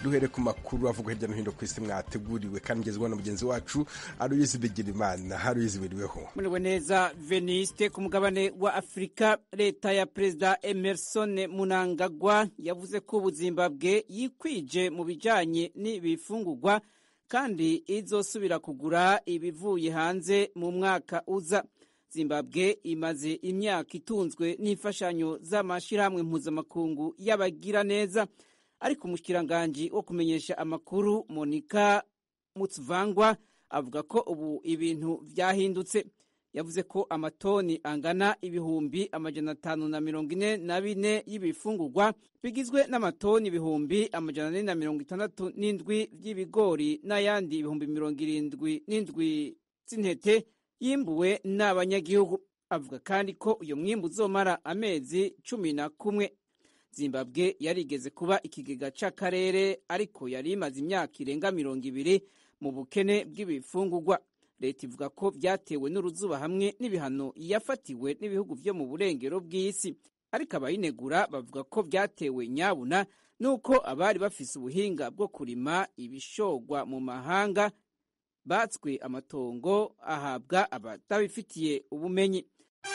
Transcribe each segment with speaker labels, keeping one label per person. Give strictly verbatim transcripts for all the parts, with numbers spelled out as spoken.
Speaker 1: duhere ku makuru avuga hirya no hino ku isi mwateguriwe kandi ngezweho na mugenzi wacu Aloyizi Bigirimana. Aloyizi, biriweho?
Speaker 2: Muriwe neza Veniste. Ku mugabane wa Afurika, leta ya Perezida Emerson Mnangagwa yavuze ko Zimbabwe yikwije mu bijanye n'ibifungurwa kandi izosubira kugura ibivuye hanze mu mwaka uza. Zimbabwe imaze imyaka itunzwe n'imfashanyo z'amashirahamwe mpuzamakungu y'abagira neza, ariko umushikiranganje wo kumenyesha amakuru Monica Mutsvangwa avuga ko ubu ibintu vyahindutse. Yavuze ko amatoni angana ibihumbi amajana atanu na mirongo ine na bine y'ibifungurwa bigizwe n'amatoni ibihumbi amajana ane na mirongo itandatu n'indwi vy'ibigori n'ayandi ibihumbi mirongo irindwi n'indwi z'intete yimbuwe n'abanyagihugu. Avuga kandi ko uyo mwimbu uzomara amezi cumi na kumwe. Zimbabwe yarigeze kuba ikigega c'akarere, ariko yari imaze imyaka irenga mirongo ibiri mu bukene bw'ibifungurwa. Leta ivuga ko vyatewe n'uruzuba hamwe n'ibihano yafatiwe n'ibihugu vyo mu burengero bw'isi, ariko abayinegura bavuga ko vyatewe nyabuna nuko abari bafise ubuhinga bwo kurima ibishogwa mu mahanga batswe amatongo ahabwa abatabifitiye ubumenyi.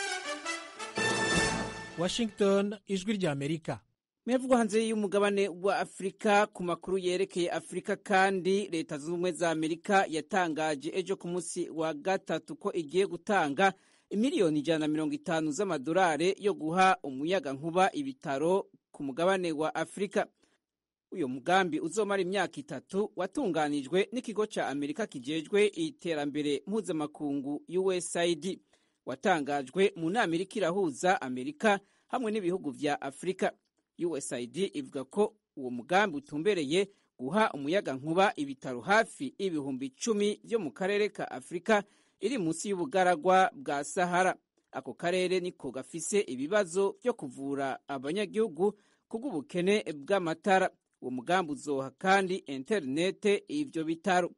Speaker 3: Washington, ijwi rya Amerika.
Speaker 2: Mevugwa hanze y'umugabane wa Afrika. Ku makuru yerekeye Afrika kandi, leta zunze ubumwe za Amerika yatangaje ejo ku munsi wa gatatu ko igiye gutanga imiliyoni ijana na mirongo itanu z'amadolari yo guha umuyaga nkuba ibitaro ku mugabane wa Afrika. Uyo mugambi uzomara imyaka itatu watunganijwe n'ikigo ca Amerika kijejwe iterambere mpuzamakungu U S A I D. Watangajwe mu nama iriko irahuza Amerika hamwe n'ibihugu vya Afrika. U S A I D ivuga ko uwo mugambi utumbereye guha umuyaga nkuba ibitaro hafi ibihumbi icumi vyo mu karere ka Afrika iri munsi y'ubugaragwa bwa Sahara. Ako karere niko gafise ibibazo vyo kuvura abanyagihugu kubw'ubukene bw'amatara. Uwo mugambi uzoha kandi interinete ivyo bitaro.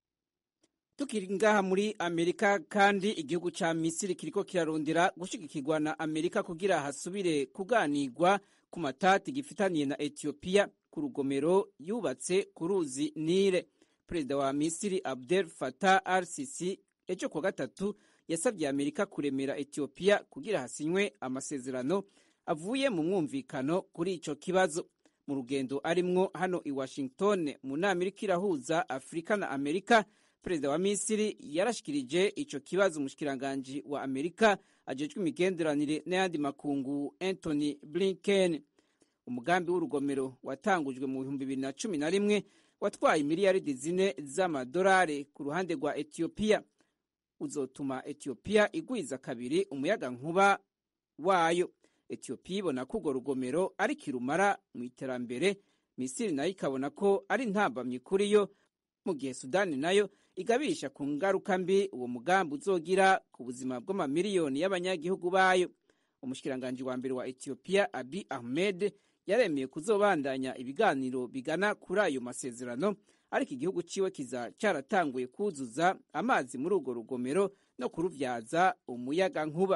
Speaker 2: Tukiri ngaha muri Amerika kandi, igihugu ca Misiri kiriko kirarondera gushigikirwa na Amerika kugira hasubire kuganirwa ku matati gifitaniye na Ethiopia ku rugomero yubatse ku ruzi Nile. Perezida wa Misiri Abdel Fattah al-Sisi ejo kwa gatatu yasabye Amerika kuremera Ethiopia kugira hasinywe amasezerano avuye mu mwumvikano kuri ico kibazo. Mu rugendo arimwo hano i Washington mu nama iriko irahuza Afrika na Amerika, Perezida wa Misiri yarashikirije ico kibazo umushikiranganje wa Amerika ajejwe imigenderanire n'ayandi makungu Anthony Blinken. Umugambi w'urugomero watangujwe mu bihumbi bibiri na cumi na rimwe watwaye miliyaridi zine z'amadolari ku ruhande rwa Ethiopia. Uzotuma Ethiopia igwiza kabiri umuyaga nkuba wayo. Ethiopia ibona ko urwo rugomero ari kirumara mu iterambere, Misiri nayo ikabona ko ari ntambamye kuri yo, mu gihe Sudani nayo igabisha ku ngaruka mbi uwo mugambi uzogira ku buzima bw'amamiliyoni y'abanyagihugu bayo. Umushikiranganje wa mbere wa Ethiopia Abiy Ahmed yaremeye kuzobandanya ibiganiro bigana kuri ayo masezerano, ariko igihugu ciwe kiza caratanguye kuzuza amazi muri urwo rugomero no kuruvyaza umuyaga nkuba.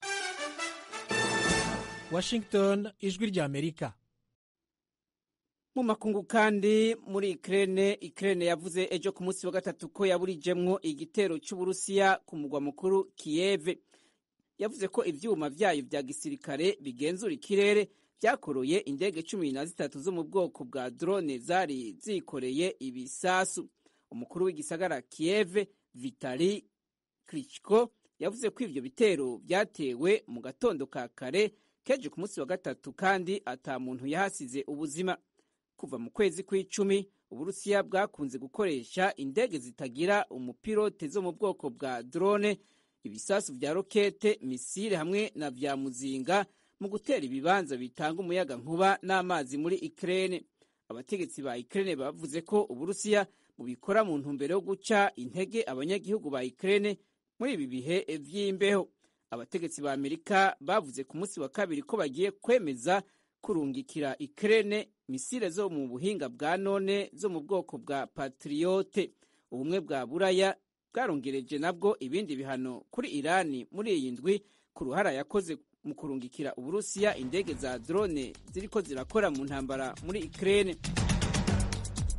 Speaker 3: Washington, ijwi rya Amerika.
Speaker 2: Mu makungu kandi, muri Ukraine, Ukraine yavuze ejo ku munsi wa gatatu ko yaburijemwo igitero c'Uburusiya ku mugwa mukuru Kiev. Yavuze ko ivyuma vyayo vya gisirikare bigenzura ikirere vyakoroye indege cumi na zitatu zo mu bwoko bwa drone zari zikoreye ibisasu. Umukuru w'igisagara Kiev, Vitali Klitschko, yavuze ko ivyo bitero vyatewe mu gatondo ka kare keje ku munsi wa gatatu kandi ata muntu yahasize ubuzima. Kuva mu kwezi kw'icumi, Uburusiya bwakunze gukoresha indege zitagira umupilote zo mu bwoko bwa drone, ibisasu vya rokete, misile hamwe na vya muzinga mu gutera ibibanza bitanga umuyaga nkuba n'amazi muri Ukraine. Abategetsi ba Ukraine bavuze ko Uburusiya bubikora mu ntumbero yo guca intege abanyagihugu ba Ukraine muri ibi bihe vy'imbeho. Abategetsi ba Amerika bavuze ku munsi wa kabiri ko bagiye kwemeza kurungikira Ukraine misile zo mu buhinga bwa none zo mu bwoko bwa Patriote. Ubumwe bwa Buraya bwarongereje nabwo ibindi bihano kuri Irani muri iyi ndwi ku ruhara yakoze mu kurungikira Uburusiya indege za drone ziriko zirakora mu ntambara muri Ukraine.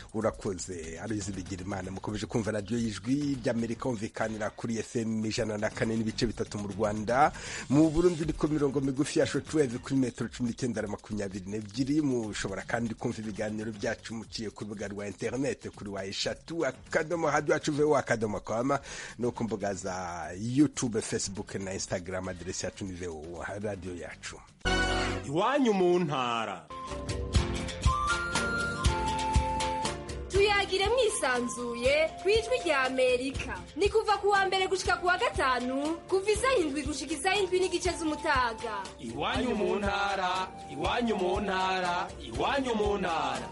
Speaker 1: urakoze Aloyizi Bigirimana. Mukomeje kumva radiyo y'ijwi ry'Amerika umvikanira kuri F M ijana na kane n'ibice bitatu mu Rwanda, mu Burundi ni ku mirongo migufi ya shortwave kuri metero cumi n'icyenda na makumyabiri n'ebyiri. Mushobora kandi kumva ibiganiro byacu muciye ku rubuga rwa interinete kuri wa eshatu akadomo radio yacu voa akadomo com no ku mbuga za YouTube, Facebook na Instagram. Aderesi yacu ni voa radio yacu.
Speaker 4: Iwanyu mu ntara.
Speaker 5: Tuyagire mwisanzuye kwijwi rya Amerika. Ni kuva kuwa mbere gushika kuwa gatanu kuva isaha indwi gushika isaha indwi n'igice z'umutaga.
Speaker 4: Iwanyu mu ntara, iwanyu mu ntara, iwanyu mu ntara.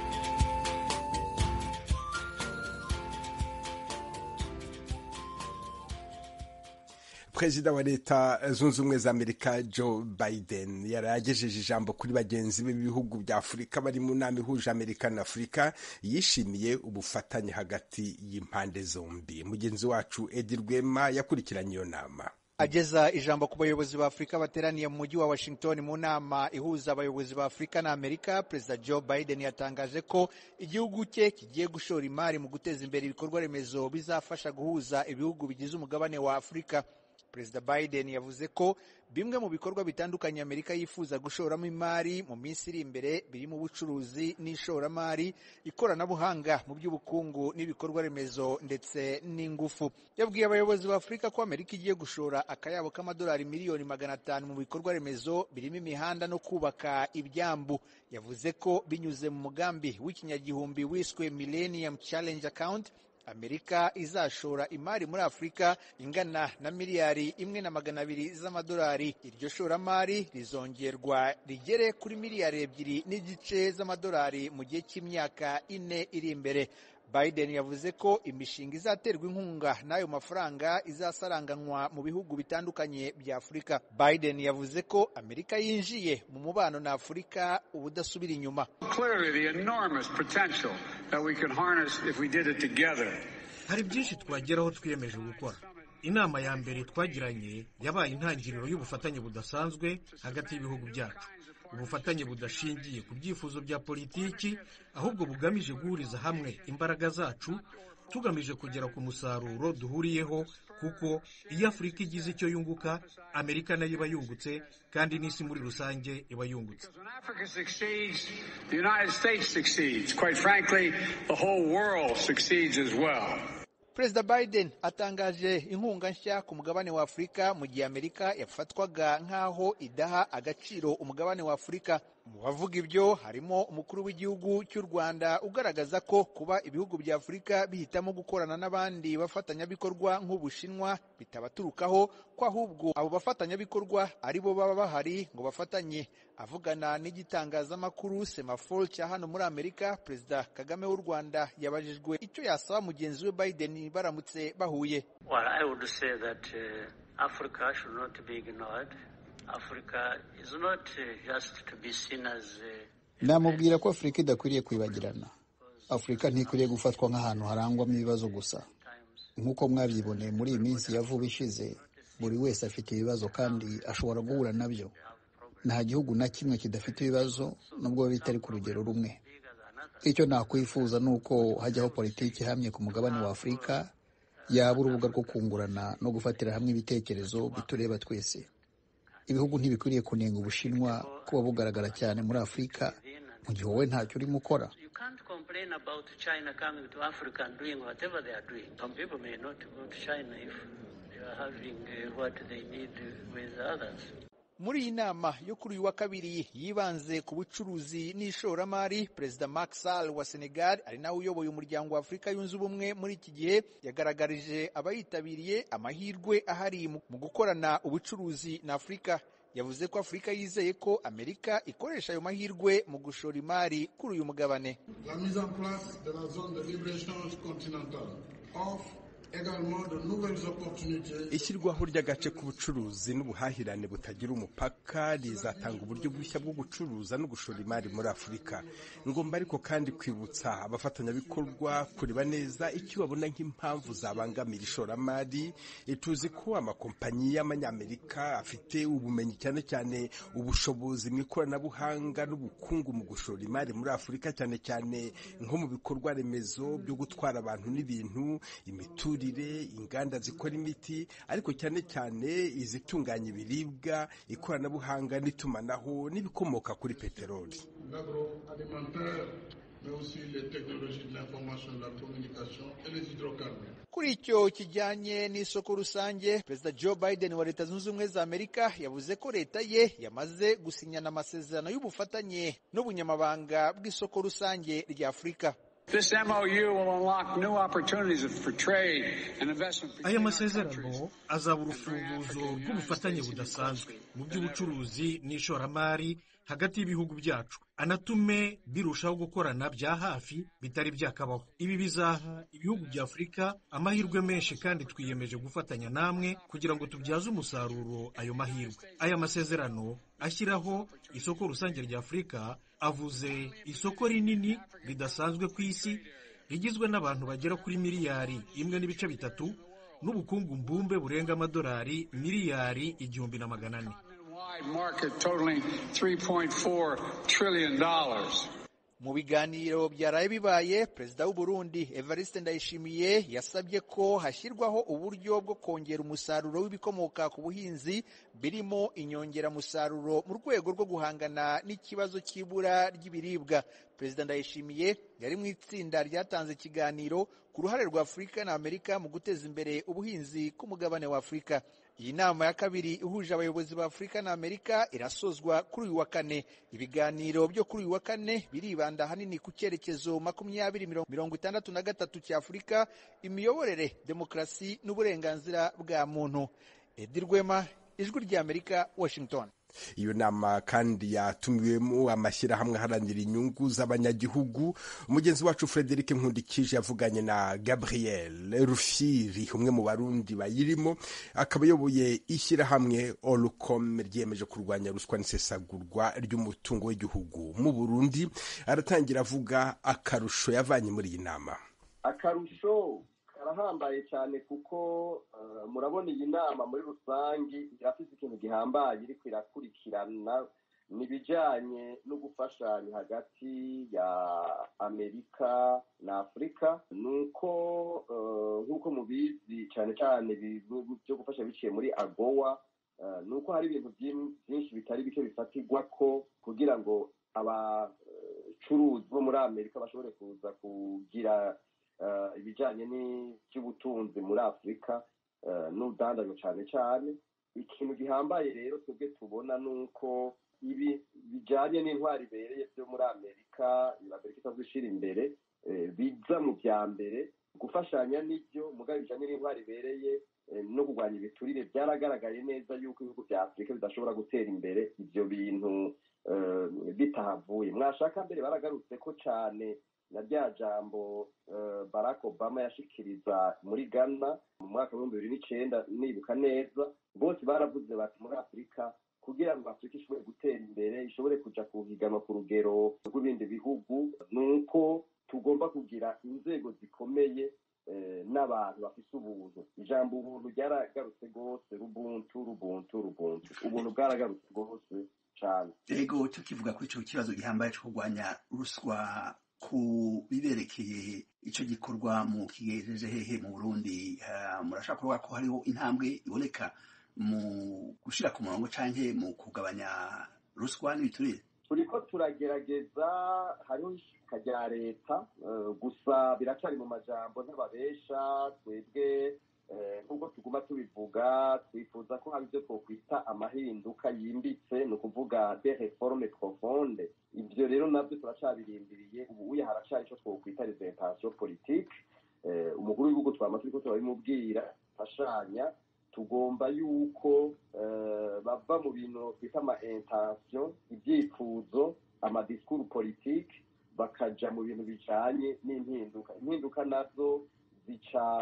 Speaker 1: Perezida wa Leta Zunze Ubumwe za Amerika Joe Biden yaragejeje ijambo kuri bagenzi be b'ibihugu bya Afurika bari mu nama ihuje Amerika na Afurika. Yishimiye ubufatanye hagati y'impande zombi. Mugenzi wacu Edi Rwema yakurikiranye iyo nama.
Speaker 6: Ageza ijambo ku bayobozi ba Afurika bateraniye mu mujyi wa Washington mu nama ihuza abayobozi ba Afurika na Amerika, Perezida Joe Biden yatangaje ko igihugu cye kigiye gushora imari mu guteza imbere ibikorwa remezo bizafasha guhuza ibihugu bigize umugabane wa Afurika. Perezida Biden yavuze ko bimwe mu bikorwa bitandukanye Amerika yifuza gushoramo imari mu minsi iri imbere birimo ubucuruzi n'ishoramari, ikoranabuhanga mu by'ubukungu n'ibikorwa remezo ndetse n'ingufu. Yabwiye abayobozi ba Afurika ko Amerika igiye gushora akayabo k'amadolari miliyoni magana atanu mu bikorwa remezo birimo imihanda no kubaka ibyambu. Yavuze ko binyuze mu mugambi w'ikinyagihumbi wiswe Millennium Challenge Account, Amerika izashora imari muri Afurika ingana na miliyari imwe na magana abiri z'amadolari. Iryo shoramari rizongerwa rigere kuri miliyari ebyiri n'igice z'amadolari mu gihe cy'imyaka ine iri imbere. Biden yavuze ko imishinga izaterwa inkunga n'ayo mafaranga izasaranganywa mu bihugu bitandukanye bya Afurika. Biden yavuze ko Amerika yinjiye mu mubano na Afurika ubudasubira inyuma.
Speaker 3: Hari byinshi twageraho twiyemeje gukora. Inama ya mbere twagiranye yabaye intangiriro y'ubufatanye budasanzwe hagati y'ibihugu byacu. Ubufatanye budashingiye ku byifuzo bya politiki, ahubwo bugamije guhuriza hamwe imbaraga zacu tugamije kugera ku musaruro duhuriyeho, kuko iyo Afurika igize icyo yunguka, Amerika nayo iba yungutse kandi n'isi muri rusange iba yungutse.
Speaker 6: Perezida Biden atangaje inkunga nshya ku mugabane wa Afurika mu gihe Amerika yafatwaga nk'aho idaha agaciro umugabane wa Afurika. Mu bavuga ibyo harimo umukuru w'igihugu cy'u Rwanda ugaragaza ko kuba ibihugu bya Afurika bihitamo gukorana n'abandi bafatanyabikorwa nk'Ubushinwa bitabaturukaho, ko ahubwo abo bafatanyabikorwa ari bo baba bahari ngo bafatanye. Avugana n'igitangazamakuru Semafor cya hano muri Amerika, Perezida Kagame w'u Rwanda yabajijwe icyo yasaba mugenzi we Biden baramutse bahuye.
Speaker 7: Well, I would say that uh, Africa should not be ignored. Africa is not uh, just to be seen as uh,
Speaker 8: Namubwira ko Afurika idakwiriye kwibagirana. Afurika ntikwiriye gufatwa nk'ahantu harangwamo ibibazo gusa. Nk'uko mwabyiboneye muri iyi minsi ya vuba ishize, buri wese afite ibibazo kandi ashobora guhura nabyo. Nta gihugu na kimwe kidafite ibibazo nubwo bitari ku rugero rumwe. Icyo nakwifuza nuko hajyaho politiki ihamye ku mugabane wa Afurika, yaba urubuga rwo kungurana no gufatira hamwe ibitekerezo bitureba twese. Ibihugu ntibikwiriye kunenga Ubushinwa kuba bugaragara cyane muri Afurika mu gihe wowe ntacyo urimo ukora.
Speaker 6: Muri iyi nama yo kuri uyu wa kabiri yibanze ku bucuruzi n'ishoramari, Perezida Macky Sall wa Senegal ari nawe uyoboye umuryango wa Afurika yunze ubumwe muri iki gihe, yagaragarije abayitabiriye amahirwe ahari mu gukorana ubucuruzi na Afurika. Yavuze ko Afurika yizeye ko Amerika ikoresha ayo mahirwe mu gushora imari kuri uyu mugabane.
Speaker 9: La mise en place de la zone de libre-échange continentale offre
Speaker 1: ishyirwaho ry'agace k'ubucuruzi n'ubuhahirane butagira umupaka rizatanga uburyo bushya bwo gucuruza no gushora imari muri Afurika. Ngomba ariko kandi kwibutsa abafatanyabikorwa kureba neza icyo babona nk'impamvu zabangamira ishoramari. Tuzi ko amakompanyi y'amanyamerika afite ubumenyi cyane cyane ubushobozi mu ikoranabuhanga n'ubukungu mu gushora imari muri Afurika, cyane cyane nko mu bikorwa remezo byo gutwara abantu n'ibintu, imiturire, inganda zikora imiti, ariko cyane cyane izitunganya ibiribwa, ikoranabuhanga n'itumanaho n'ibikomoka kuri peteroli.
Speaker 6: Kuri icyo kijyanye n'isoko rusange, Perezida Joe Biden wa Leta Zunze Ubumwe za Amerika yavuze ko leta ye yamaze gusinyana amasezerano y'ubufatanye n'ubunyamabanga bw'isoko rusange rya Afurika.
Speaker 3: Aya masezerano azaba urufunguzo rw'ubufatanye budasanzwe mu by'ubucuruzi n'ishoramari hagati y'ibihugu byacu, anatume birushaho gukorana bya hafi bitari byakabaho. Ibi bizaha ibihugu bya Afurika amahirwe menshi, kandi twiyemeje gufatanya namwe kugira ngo tubyaze umusaruro ayo mahirwe. Aya masezerano ashyiraho isoko rusange rya Afurika avuze isoko rinini ridasanzwe ku isi rigizwe n'abantu bagera kuri miliyari imwe n'ibice bitatu n'ubukungu mbumbe burenga amadolari miliyari igihumbi na magana ane.
Speaker 6: Mu biganiro byaraye bibaye, Perezida w'u Burundi Evariste Ndayishimiye yasabye ko hashyirwaho uburyo bwo kongera umusaruro w'ibikomoka ku buhinzi, birimo inyongeramusaruro mu rwego rwo guhangana n'ikibazo cy'ibura ry'ibiribwa. Perezida Ndayishimiye yari mu itsinda ryatanze ikiganiro ku ruhare rwa Afurika na Amerika mu guteza imbere ubuhinzi ku mugabane wa Afurika. Iyi nama ya kabiri ihuje abayobozi ba Afurika na Amerika irasozwa kuri uyu wa kane. Ibiganiro byo kuri uyu wa kane biribanda hanini ku cyerekezo makumyabiri mirongo itandatu na gatatu cya Afurika, imiyoborere, demokarasi n'uburenganzira bwa muntu. Edi Rwema, Ijwi ry'Amerika, Washington.
Speaker 1: Iyo nama kandi yatumiwemo amashyirahamwe aharanira inyungu z'abanyagihugu. Umugenzi wacu Frederic Nkundikije yavuganye na Gabriel Rufyiri, umwe mu barundi bayirimo, akaba ayoboye ishyirahamwe Olcom ryiyemeje kurwanya ruswa n'isesagurwa ry'umutungo w'igihugu mu Burundi. Aratangira avuga akarusho yavanye muri iyi nama.
Speaker 9: Akarusho karahambaye cyane kuko uh, murabona iyi nama muri rusangi irafite ikintu gihambaye iri kwirakurikirana nibijanye no gufashanya hagati ya Amerika na Afurika. Nuko uh, nkuko mubizi cyane cyane byo gufasha biciye muri AGOA, uh, nuko hari ibintu byinshi bitari bike bifatirwa ko kugira ngo abacuruzi bo muri Amerika bashobore kuza kugira Uh, ibijanye n'iby'ubutunzi muri Afurika, uh, n'udandazo cyane cyane. Ikintu gihambaye rero twebwe tubona nuko ibi bijanye n'intwari ibereye byo muri Amerika, Amerika itazishira imbere, eh, biza mu bya mbere. Gufashanya n'ibyo mugabo bijanye n'intwari ibereye eh, no kurwanya ibiturire, byaragaragaye neza yuko ibihugu bya Afurika bidashobora gutera imbere ibyo bintu uh, bitahavuye. Mwashaka mbere baragarutse ko cyane na rya jambo uh, Barack Obama yashikiriza muri Ghana mu mwaka w'ibihumbi bibiri n'icenda, nibuka neza. Bose baravuze bati muri Afurika kugira ngo Afurika ishobore gutera imbere, ishobore kuja kuhiganwa ku rugero rw'ibindi bihugu, nuko tugomba kugira inzego zikomeye eh, n'abantu bafise ubuntu. Ijambo ubuntu ryaragarutse rwose, rubuntu rubuntu rubuntu ubuntu bwaragarutse rwose cyane.
Speaker 10: Ego tukivuga kuri ico kibazo gihambaye cyo kurwanya ruswa ku biberekeye ico gikorwa mu kigejeje hehe mu Burundi, uh, murashaka kuvuga ko hariho intambwe iboneka mu gushira ku murongo canke mu kugabanya ruswa n'ibiturire?
Speaker 9: Turiko turagerageza, hariho ishika rya leta, uh, gusa biracari mu majambo n'ababesha. Twebwe nk'uko tuguma tubivuga, twifuza ko hari ibyo twokwita amahinduka yimbitse, ni ukuvuga des réformes profondes. Ibyo rero nabyo turacabirindiriye. Ubu haracari icyo twokwita les intentions politiques. Umukuru w'igihugu twama turiko turabimubwira, fashanya, tugomba yuko bava mu bintu twita ama intention, ibyifuzo, ama discours politique, bakaja mu bintu bijanye n'impinduka. Impinduka nazo zica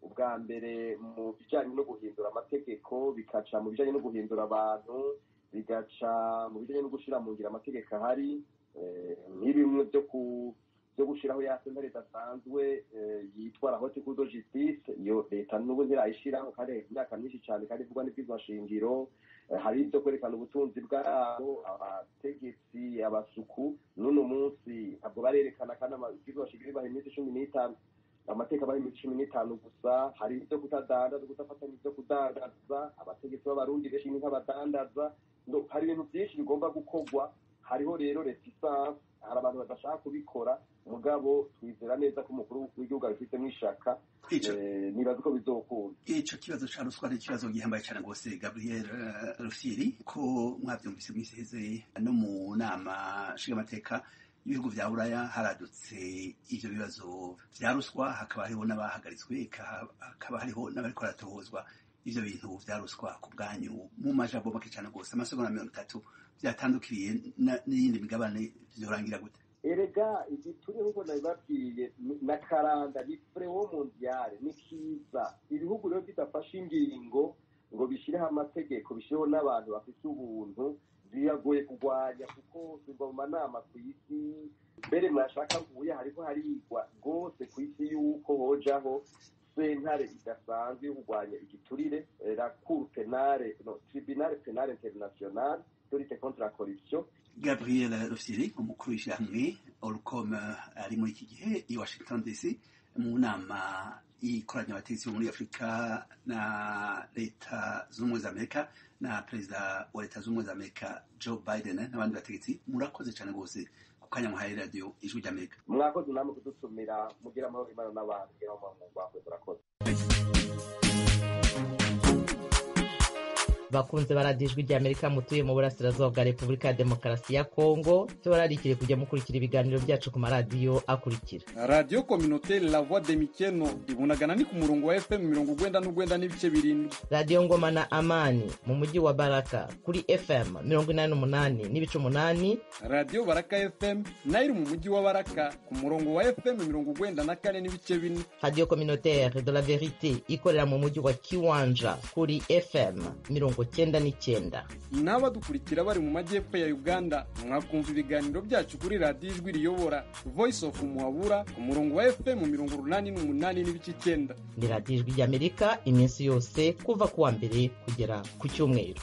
Speaker 9: ubwa mbere mu bijyanye no guhindura amategeko, bikaca mu bijyanye no guhindura abantu, bigaca mu bijyanye no gushyira mu ngiro amategeko ahari, nk'ibimwe byo ku byo gushyiraho ya sentare idasanzwe yitwa la haute cour de justice. Iyo leta n'ubu ntirayishyiraho kandi imyaka myinshi cyane kandi ivugwa n'ibwirizwa shingiro. Hari ibyo kwerekana ubutunzi bwabo, abategetsi, abasuku n'uno munsi ntabwo barerekana kandi ibwirizwa shingiro ibaha iminsi cumi n'itanu, amateka abaha iminsi cumi n'itanu gusa. Hari ibyo kutadandaza, kudafatanya ibyo kudandaza, abategetsi b'abarundi benshi ni nk'abadandaza. Hari ibintu byinshi bigomba gukorwa. Hariho rero resistance, hari abantu badashaka kubikora, mugabo twizera neza ko umukuru w'igihugu abifitemo ishaka. Nibaza ko bizokunda.
Speaker 10: Ico kibazo ca ruswa ni ikibazo gihambaye cyane rwose, Gabriel Rufyiri, ko mwavyumvise mw'iseze no mu nama nshingamateka ibihugu vya Buraya haradutse ivyo bibazo vya ruswa, hakaba hariho n'abahagaritswe, hakaba hariho n'abariko baratohozwa ivyo bintu vya ruswa. Ku bwanyu mu majambo make cyane rwose, amasegonda mirongo itatu, vyatandukiriye n'iyindi migabane vyorangira gute?
Speaker 9: Erega igituri nk'uko nabibabwiye na karanda ni frewo mondiale, ni kiza. Ibihugu rero bidafashe ingingo ngo bishyireho amategeko, bishyireho n'abantu bafite ubuntu, biragoye kurwanya, kuko biva mu manama ku isi. Mbere mwashaka mvuye hariho harigwa rwose ku isi y'uko hojaho sentare idasanzwe yo kurwanya igiturire, la cour penale, no, tribunal penal international de lutte contre la corruption.
Speaker 10: Gabriel Rufyiri, umukuru w'ishyirahamwe Orcom, ari muri iki gihe i Washington D C mu nama ikoranya abategetsi bo muri Afurika na leta z'ubumwe za Amerika na perezida wa leta z'ubumwe za Amerika Joe Biden n'abandi bategetsi. Murakoze cyane rwose ku kanya muhaye radio Ijwi ry'Amerika.
Speaker 9: Mwakoze namwe kudutumira, mugira amahoro Imana n'abantu, mugira amahoro mwakoze. Murakoze.
Speaker 11: bakunze baradiyo Ijwi ry'Amerika mutuye mu burasirazuba bwa Repubulika ya Demokarasi ya Kongo, tubararikire kujya mukurikira ibiganiro byacu ku maradiyo akurikira:
Speaker 12: Radio Communautaire La Voix de Mikeno ibunagana ni ku murongo wa F M mirongo ugwenda n'ugwenda n'ibice birindwi.
Speaker 11: Radio Ngoma na Amani mu mujyi wa Baraka kuri F M mirongo inani n'umunani n'ibice umunani.
Speaker 12: Radio Baraka F M nayo iri mu mujyi wa Baraka ku murongo wa F M mirongo ugwenda na kane n'ibice bine.
Speaker 11: Radio Communautaire de la Verite ikorera mu mujyi wa Kiwanja kuri F M mirongo cyenda n'icyenda.
Speaker 12: N'abadukurikira bari mu majyepfo ya Uganda mwakumva ibiganiro byacu kuri Radio Ijwi riyobora Voice of Muhabura ku murongo wa F M mirongo urunani n'umunani n'ibice icyenda.
Speaker 11: Ni Radio Ijwi ry'Amerika iminsi yose kuva kuwa mbere kugera ku cyumweru.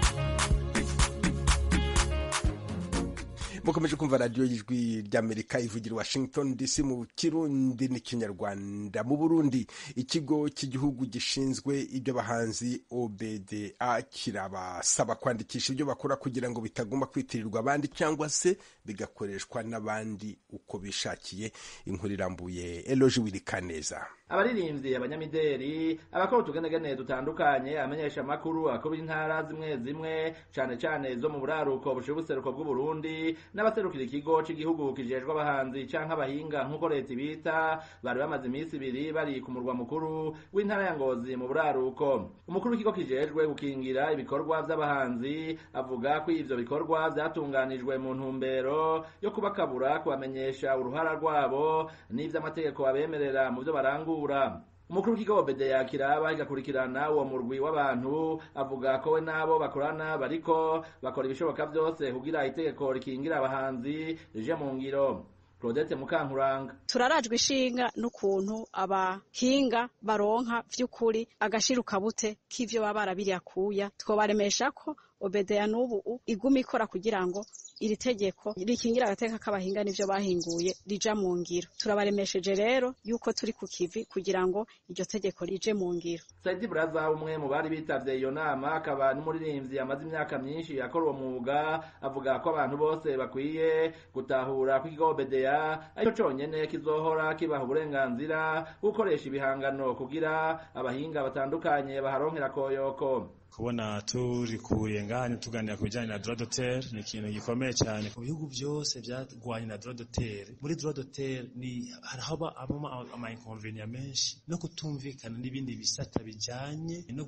Speaker 1: mukomeje kumva radio y'Ijwi ry'Amerika ivugira Washington D C mu Kirundi n'ikinyarwanda. Mu Burundi, ikigo cy'igihugu gishinzwe ibyo bahanzi O B D A kirabasaba kwandikisha ibyo bakora kugira ngo bitagomba kwitirirwa abandi cyangwa se bigakoreshwa n'abandi uko bishakiye. Inkuru irambuye Eloge Wirikaneza.
Speaker 13: Abaririmbyi, abanyamideri, abakora utugenegene dutandukanye, amenyesha makuru akora intara zimwe zimwe cyane cyane zo mu buraruko bushibuseruko bw'u Burundi, n'abaserukira ikigo cy'igihugu kijejwe abahanzi canke abahinga nk'uko leta ibita, bari bamaze iminsi ibiri bari ku murwa mukuru w'intara ya Ngozi mu buraruko. Umukuru w'ikigo kijejwe gukingira ibikorwa by'abahanzi avuga ko ivyo bikorwa byatunganijwe mu ntumbero yo kubakabura, kubamenyesha uruhara rwabo n'ivy'amategeko abemerera mu byo barangura. Umukuru w'ikigo O B D A kiraba igakurikirana uwo murwi w'abantu avuga ko we nabo bakorana bariko bakora ibishoboka byose kugira itegeko rikingira abahanzi rije mu ngiro. Claudette Mukankuranga:
Speaker 14: turarajwe ishinga n'ukuntu abahinga baronka vy'ukuri agashiruka bute k'ivyo baba barabiriyakuya. Twobaremesha ko O B D A n'ubu iguma ikora kugira ngo iri tegeko rikingira agateka k'abahinga n'ivyo bahinguye rija mu ngiro. Turabaremesheje rero yuko turi ku kivi kugira ngo iryo tegeko rije mu ngiro.
Speaker 13: Saidi Braza, umwe mu bari bitavye iyo nama akaba n'umuririmbyi amaze imyaka myinshi akora uwo mwuga, avuga ko abantu bose bakwiye gutahura ko ikigo O B D A ariko conyene kizohora kibaha uburenganzira gukoresha ibihangano kugira abahinga batandukanye baharonkera koyoko.
Speaker 15: kubona turi kurenganya tuganira ku bijyanye na droit d'auteur ni ikintu gikomeye cyane mu bihugu byose byarwanye na droit d'auteur. Muri droit d'auteur ni haba abamo ama inconvénients menshi no kutumvikana n'ibindi bisata bijyanye no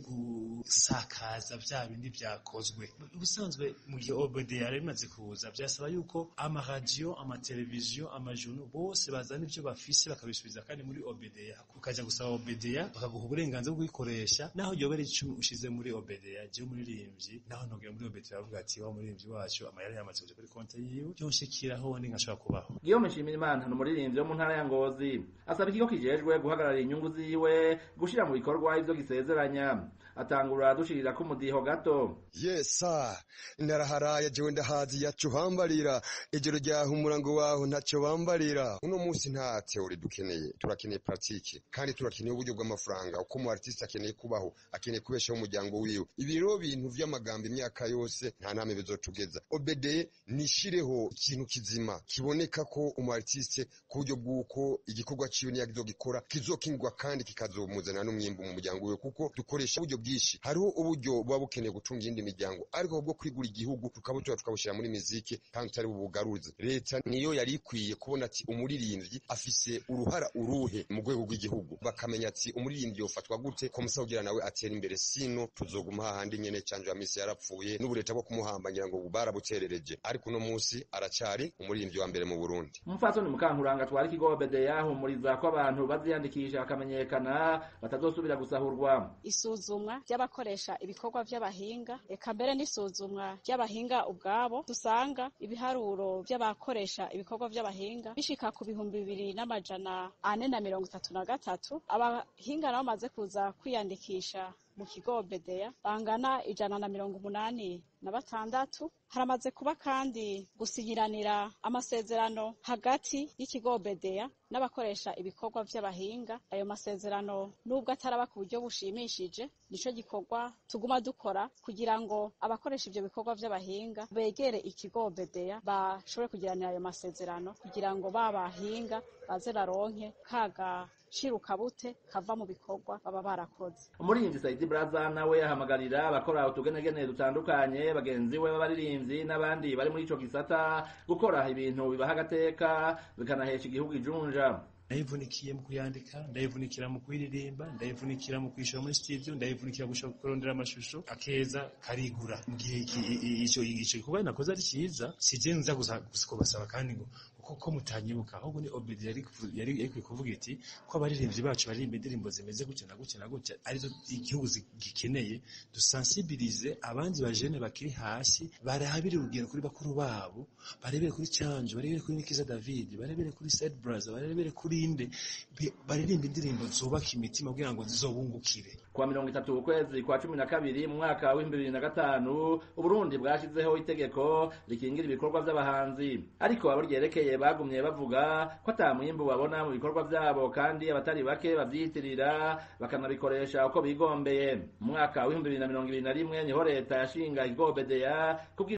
Speaker 15: gusakaza bya bindi byakozwe. Ubusanzwe mu gihe O B D yari imaze kuza byasaba yuko amaradiyo amateleviziyo amajunu bose bazana ibyo bafise bakabisubiza kandi muri O B D ukajya gusaba O B D bakaguha uburenganzira bwo kuyikoresha naho yobera icumi ushize muri O B D je umuririmbyi naho ntogera muri O B D bavuga ati wa muririmbyi wacu amayari yamaze kuja kuri konti yiwe byonshikiraho ni nkashaka kubaho.
Speaker 13: Guillaume Nshimirimana ni umuririmbyi wo mu ntara ya Ngozi asaba ikigo kijejwe guhagarara inyungu ziwe gushira mu bikorwa ivyo gisezeranya. Atangura dushirira ku mudiho gato.
Speaker 16: Yesa naraharaye jewe ndahazi yacu hambarira ejero rya humurango waho ntacyo bambarira. Uno munsi nta theory dukeneye, turakeneye pratique kandi turakeneye uburyo bw'amafaranga uko mu artiste akeneye kubaho, akeneye kubeshaho umuryango wiwe. Ibiro bintu vy'amagambo imyaka yose nta name bizotugeza. O B D nishireho ikintu kizima kiboneka ko umu artiste ku buryo bw'uko igikorwa ciwe niyagizogikora kizokingwa kandi kikazomuzana n'umwimbo mu muryango wiwe kuko dukoresha uburyo bwishi. Hariho uburyo buba bukeneye gutunga indi miryango ariko bwo kwigura igihugu tukabutora tukabushira muri muziki kandi tutari bubugaruze. Leta niyo yari ikwiye kubona ati umuririmbyi afise uruhara uruhe mu rwego rw'igihugu bakamenya ati umuririmbyi yofatwa gute ko musagira nawe atera imbere sino tuzoguma hahandi nyene canje ya misi yarapfuye n'ubureta bwo kumuhambangira ngo barabuterereje ariko no munsi aracari umuririmbyi wa mbere mu Burundi.
Speaker 13: Umupfasoni Mukankuranga twari ikigo O B D yahumuriza ko abantu baziyandikisha bakamenyekana batazosubira gusahurwa.
Speaker 14: Isuzumwa ry'abakoresha ibikorwa by'abahinga eka mbere n'isuzumwa ry'abahinga ubwabo dusanga ibiharuro by'abakoresha ibikorwa by'abahinga bishika ku bihumbi bibiri n'amajana ane na mirongo itatu na gatatu. Abahinga nabo bamaze kuza kwiyandikisha mu kigo O B D bangana ijana na mirongo umunani na batandatu. Haramaze kuba kandi gusinyiranira amasezerano hagati y'ikigo O B D n'abakoresha ibikorwa by'abahinga. Ayo masezerano nubwo ataraba ku buryo bushimishije nico gikorwa tuguma dukora kugira ngo abakoresha ivyo bikorwa by'abahinga begere ikigo O B D bashobore kugiranira ayo masezerano kugira ngo babahinga baze baronke kaga shiruka bute kava mu bikorwa baba barakoze.
Speaker 13: Umuririmbyi Saidi Braza nawe ahamagarira abakora utugenegene dutandukanye bagenzi we b'abaririmbyi n'abandi bari muri ico gisata gukora ibintu bibaha agateka bikanahesha igihugu ijunja.
Speaker 15: Ndayivunikiye mu kuyandika, ndayivunikira mu kuyiririmba, ndayivunikira mu kwishura muri studio, ndayivunikira gushaka kurondera amashusho akeza karigura. Mu gihe ico igice kuba nakoze ari cyiza sije nza gusaba kandi ngo kuko mutanyibuka ahubwo ni O B D yari yari yari kuvuga iti ko abaririmbyi bacu baririmba indirimbo zimeze gutya na gutya na gutya arizo igihugu gikeneye dusensibilize abandi bajene bakiri hasi barahabira urugero kuri bakuru babo barebere kuri Cyanjo barebere kuri Nikiza David barebere kuri Said Brother barebere kuri inde baririmba indirimbo zubaka imitima kugira ngo zizobungukire.
Speaker 13: Kwa mirongo itatu ukwezi kwa cumi na kabiri mu mwaka wa bibiri na gatanu Uburundi bwashizeho itegeko rikingira ibikorwa by'abahanzi ariko abo ryerekeye bagumye bavuga ko atamwimbu babona mu bikorwa byabo kandi abatari bake babyitirira bakanabikoresha uko bigombeye. Mu mwaka wa bibiri na mirongo ibiri na rimwe niho leta yashinga ikigo O B D